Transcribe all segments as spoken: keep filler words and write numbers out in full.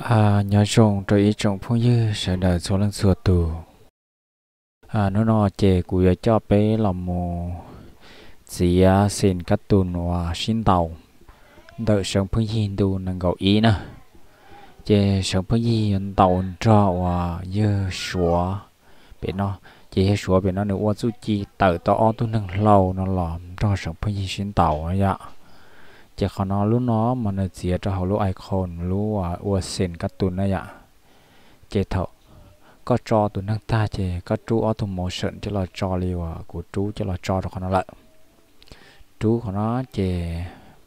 à nhớ trồng rồi ý trồng phong như sẽ đợi số lần sửa tù à nó nó chè của cho bé làm mồ chỉ xin cắt tuần và xin tàu đợi sống phong như tu năng gạo ý nè chè sống phong như tàu cho và dơ sủa bé nó chè sủa bé nó nếu qua chú chi tự to tu năng lâu nó làm cho sống phong như xin tàu ấy ạ chè khó nó lúc nó mà nó chỉ cho họ lúc icon lúc à qua xin cắt tuần ấy ạ chè thợ có cho tụi năng ta chè có chú automation cho là cho liều à của chú cho là cho được nó lại chú của nó chè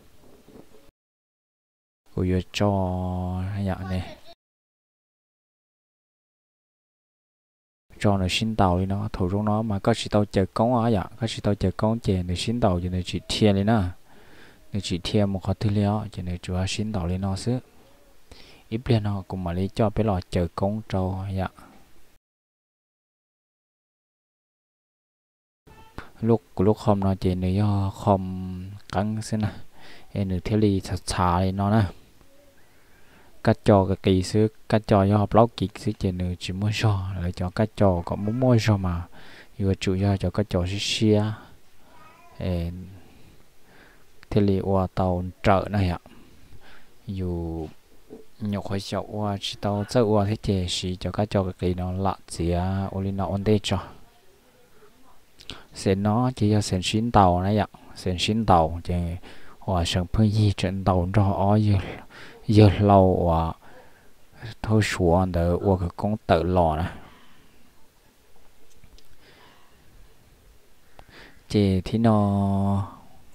của giờ cho hay dạng này cho nó xin tàu đi nó thủ trong nó mà có chỉ tàu chờ công á dạ có chỉ tàu chờ công chè để xin tàu cho nên chỉ thiê lên nè để chỉ thiê một khó thứ liệu cho nên chú xin tàu lên nó xứ ít lên nó cũng mà lấy cho bé lò chờ công trâu dạ lúc lúc không nó chỉ nếu do không căng xin nè em được theo lý chặt chả thì nó nè cắt cho cái kỳ xứ cắt cho do học lóc kỳ xứ chỉ nữa chỉ muốn cho lại cho cắt cho có muốn mua cho mà vừa chủ yếu cho cắt cho xí xía em theo lý qua tàu chợ này ạ dù nhọc hơi chậu qua chỉ tàu chợ qua thế chỉ xí cho cắt cho cái kỳ nó lạ gì à ôn nó ôn đây cho sen nó chỉ cho sen xin tàu này ạ sen xin tàu thì hòa sản phẩm gì trận tàu cho ó giờ giờ lâu và thôi xuống để qua cái con tự lò này chỉ thì nó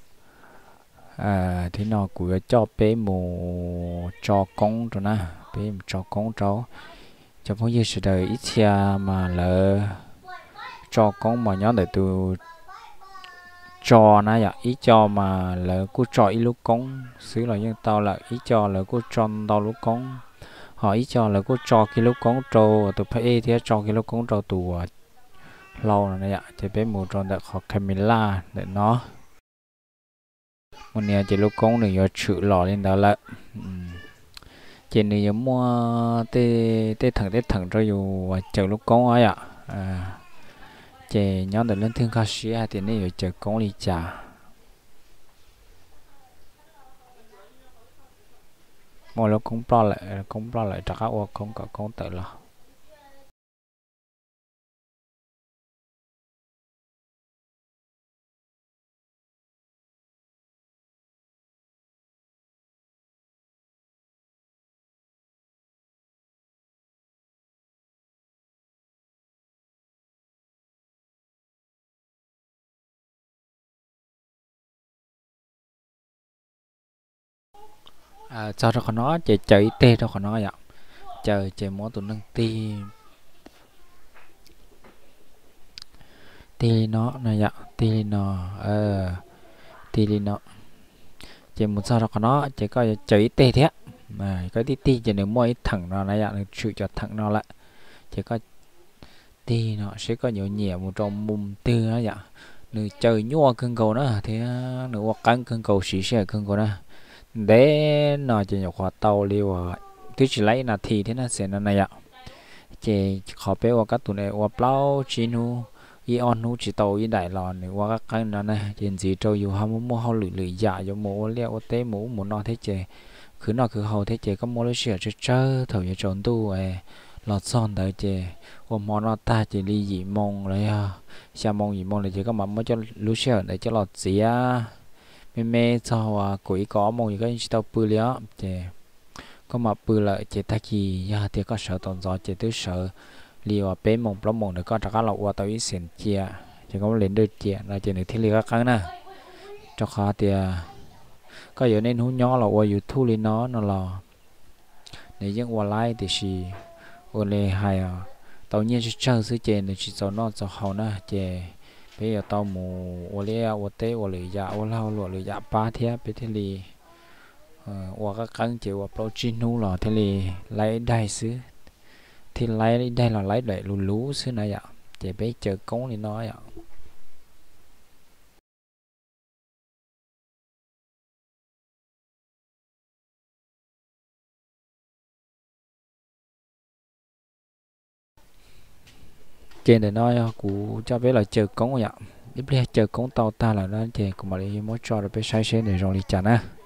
à thì nó của cho bé mù cho con rồi nè bé cho con cháu cho phong như sự đời ít xa mà lỡ cho con mà nhớ để từ cho nó vậy ý cho mà lỡ cô cho ít lúc con xứ là dân tao là ý cho lỡ cô cho tao lúc con họ ý cho lỡ cô cho cái lúc con trâu tụi phải thì cho cái lúc con trâu tụ lâu này ạ thì bé mù tròn được họ Camilla để nó một nhà chỉ lúc con được do chữ lò lên đó là chỉ này giống mua tê tê thằng tê thằng cho dù chờ lúc con ấy ạ à chè nhớ được lên thương ca sĩ thì này chờ con đi trả mỗi lúc cũng lo lại cũng lo lại trả các ô không có con tự lo à cho cho nó chè chạy tê cho nó vậy chờ chè món tụi nâng ti ti nó này vậy ti nó ờ ti nó chè một sao cho nó chè coi chạy tê thế mà cái tí ti chè nếu mua thẳng nó này vậy chịu cho thẳng nó lại chè coi ti nó sẽ có nhiều nhiều một trong mùng tư á vậy nửa trời nhua cơn cầu đó thì nửa hoặc cắn cơn cầu xì xè cơn cầu đó để nó chỉ nhập khoa tàu liều thứ chỉ lấy là thì thế nó sẽ nó này ạ chỉ khó bé qua các tụi này qua plau chinu ion nu chỉ tàu ý đại lò này qua các cái nó này chuyện gì trâu dù ham mua hao lười lười dạ cho mua leo tế mũ muốn nó thế chè cứ nó cứ hầu thế chè có mua lấy sữa cho chơi thầu cho trốn tu ấy lọt son tới chè qua món nó ta chỉ đi dị mông lấy à xa mông dị mông là chỉ có mà mới cho lú sữa để cho lọt gì á mê mê cho quỷ có mong gì cái tàu bự liá chè có mà bự lợi chè ta kỳ ya thì có sợ tồn gió chè tứ sợ liều bé mông lắm mông để có trả cá lậu qua tàu ít xịn chia chỉ có lên đôi chia là chè này thì liều các nè cho khó thì có giờ nên hú nhỏ là qua YouTube lên nó nó là để những qua like thì chỉ ôn lê hay à tàu nhiên chỉ chơi xứ chè này chỉ cho nó cho hậu nè chè bây giờ tao mù ô lê ô tế ô lì dạ ô lao lụa lì dạ ba thế bé thế lì ô các căng chịu ô protein nu là thế lì lấy đây xứ thì lấy đây là lấy để lú lú xứ này ạ chỉ bé chờ cống thì nói ạ trên để nói cú cho biết là chờ cống vậy ít bây chờ cống tàu ta là nó thì cũng mà đi mỗi cho được bé sai xe để rồi đi chả na